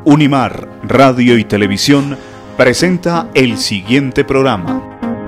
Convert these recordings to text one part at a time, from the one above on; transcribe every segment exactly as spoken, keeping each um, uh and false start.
Unimar Radio y Televisión presenta el siguiente programa.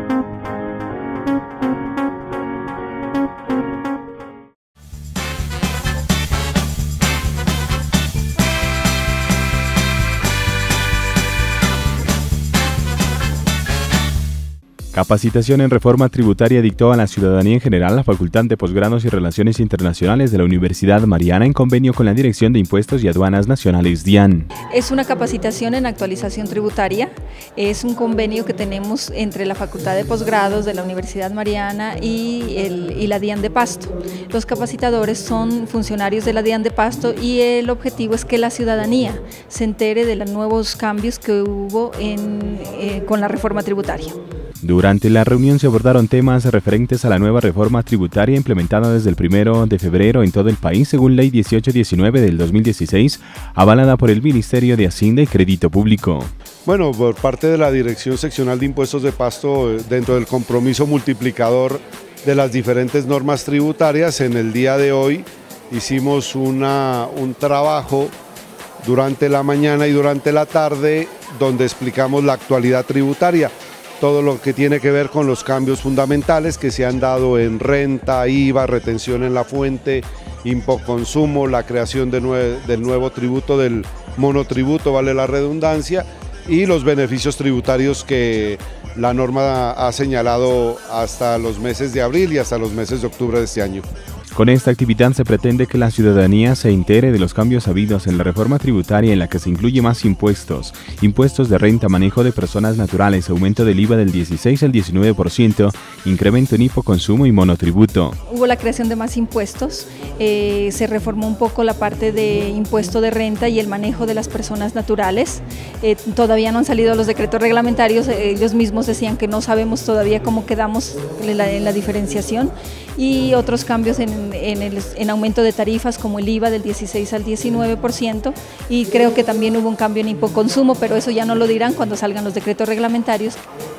Capacitación en reforma tributaria dictó a la ciudadanía en general la Facultad de Posgrados y Relaciones Internacionales de la Universidad Mariana en convenio con la Dirección de Impuestos y Aduanas Nacionales DIAN. Es una capacitación en actualización tributaria, es un convenio que tenemos entre la Facultad de Posgrados de la Universidad Mariana y, el, y la DIAN de Pasto. Los capacitadores son funcionarios de la DIAN de Pasto y el objetivo es que la ciudadanía se entere de los nuevos cambios que hubo en, eh, con la reforma tributaria. Durante la reunión se abordaron temas referentes a la nueva reforma tributaria implementada desde el primero de febrero en todo el país según Ley dieciocho diecinueve del dos mil dieciséis, avalada por el Ministerio de Hacienda y Crédito Público. Bueno, por parte de la Dirección Seccional de Impuestos de Pasto, dentro del compromiso multiplicador de las diferentes normas tributarias, en el día de hoy hicimos una, un trabajo durante la mañana y durante la tarde donde explicamos la actualidad tributaria. Todo lo que tiene que ver con los cambios fundamentales que se han dado en renta, I V A, retención en la fuente, impoconsumo, la creación de nue- del nuevo tributo, del monotributo, vale la redundancia, y los beneficios tributarios que la norma ha señalado hasta los meses de abril y hasta los meses de octubre de este año. Con esta actividad se pretende que la ciudadanía se entere de los cambios habidos en la reforma tributaria en la que se incluye más impuestos, impuestos de renta, manejo de personas naturales, aumento del I V A del dieciséis al diecinueve por ciento, incremento en hipoconsumo y monotributo. Hubo la creación de más impuestos, eh, se reformó un poco la parte de impuesto de renta y el manejo de las personas naturales. Eh, todavía no han salido los decretos reglamentarios, eh, ellos mismos decían que no sabemos todavía cómo quedamos en la, en la diferenciación, y otros cambios en En, el, en aumento de tarifas como el I V A del dieciséis al diecinueve por ciento, y creo que también hubo un cambio en hipoconsumo, pero eso ya no lo dirán cuando salgan los decretos reglamentarios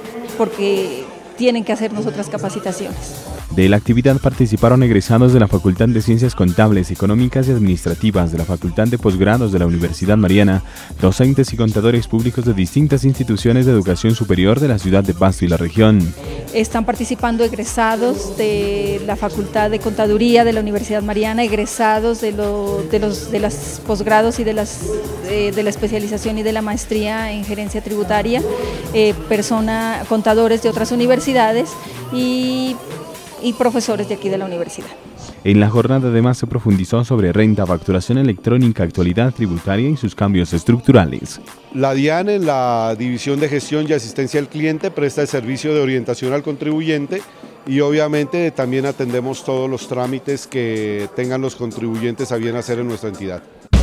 porque tienen que hacernos otras capacitaciones. De la actividad participaron egresados de la Facultad de Ciencias Contables, Económicas y Administrativas de la Facultad de Posgrados de la Universidad Mariana, docentes y contadores públicos de distintas instituciones de educación superior de la ciudad de Pasto y la región. Están participando egresados de la Facultad de Contaduría de la Universidad Mariana, egresados de, lo, de los de los posgrados y de, las, de, de la especialización y de la maestría en gerencia tributaria, eh, persona, contadores de otras universidades y y profesores de aquí de la universidad. En la jornada además se profundizó sobre renta, facturación electrónica, actualidad tributaria y sus cambios estructurales. La DIAN, en la División de Gestión y Asistencia al Cliente, presta el servicio de orientación al contribuyente y obviamente también atendemos todos los trámites que tengan los contribuyentes a bien hacer en nuestra entidad.